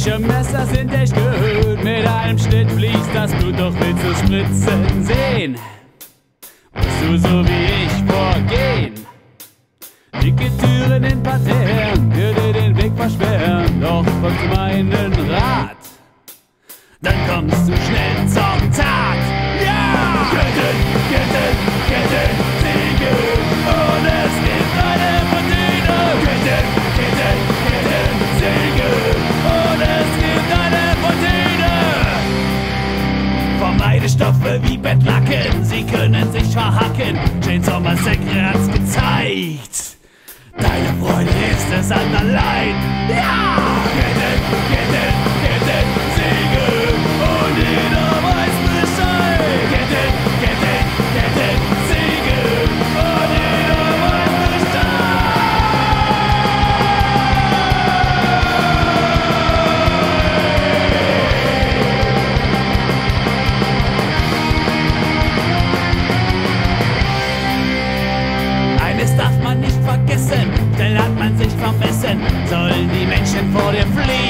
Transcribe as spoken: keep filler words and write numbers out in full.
Solche Messer sind echt gut, mit einem Schnitt fließt das Blut, doch willst du spritzen sehen, musst du so wie ich vorgehen. Dicke Türen in Parterren würde den Weg versperren, doch folgst du meinen Rat, dann kommst du schnell zur Tat. Ja! Ketten, Ketten, Ketten, Säge, und es gibt eine Fontäne. Ketten, Ketten, Ketten, Säge, und es gibt eine Fontäne. Vermeide Stoffe wie Bettlaken, sie können sich verhacken. Chainsaw Massacre hat's gezeigt. Deine Freude ist es an allein. Ja! Ketten, Ketten, Ketten, Säge, und jeder weiß Bescheid. Ketten, Ketten, Ketten, Säge, und jeder weiß Bescheid. Eines darf man nicht vergessen, schnell hat man sich vermessen, sollen die Menschen vor dir fliehen.